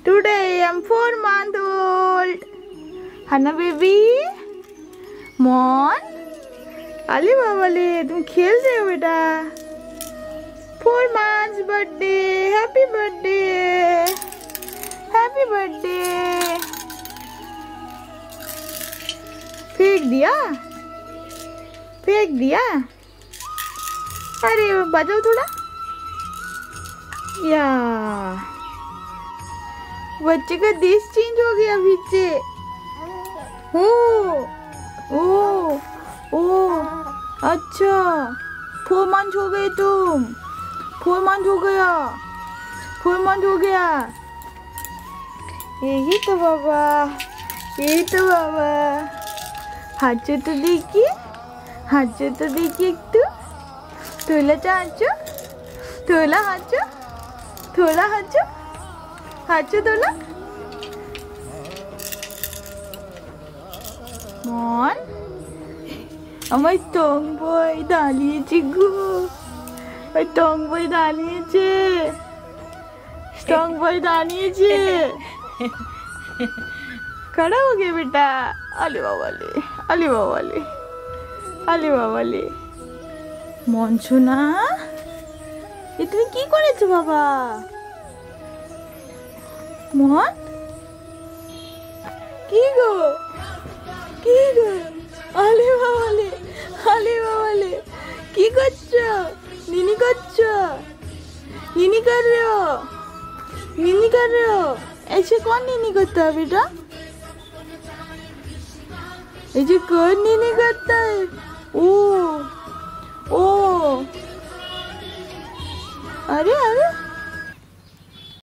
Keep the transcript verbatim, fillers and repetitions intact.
Today I'm four month old. Hana baby. Mon. Ali babale, तुम खेल रहे हो बेटा? Four months birthday. Happy birthday. Happy birthday. फेंक दिया? फेंक दिया? अरे बजाओ थोड़ा। या बच्चे का देश चेंज हो गया पीछे। ओ ओ ओ अच्छा फोर मंथ हो गए तुम। फोर मंथ हो गया। फोर मंथ हो गया। यही तो बाबा, यही तो बाबा। हाथ तो देखिए, हाथ तो देखिए एक तो थोड़ा चाचो, थोड़ा हाचो, थोड़ा हाचो, हाचो थोड़ा। মন আমার টং বই দাঁড়িয়েছে গো, ওই টং বই দাঁড়িয়েছে, টং বই দাঁড়িয়েছে। खड़ा हो गया बेटा। अले बाबाले, अले बाबाले, अले बाबाले। মন শোনা, এ তুমি কি করেছো বাবা? মন কি গো, কি গো? আলে বাবালে, আলে বাবালে, কি করছো? নিনি করছো? নিনি कर रहे हो? निनी कर रहे हो? ऐसे कौन निनी करता है बेटा? ऐसे कौन निनी करता है? ओ ओ अरे अरे